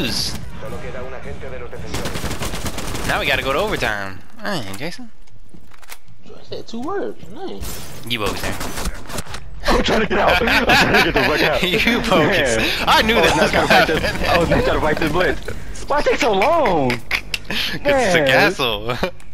defuse. Now we gotta go to overtime. Hey, Jason. I said 2 words. Nice. You overtime. I'm trying to get out. I'm trying to get the fuck out. You focus. Man. I knew that was gonna happen. I was not trying to fight this blitz. Why take so long? Cause it's a castle.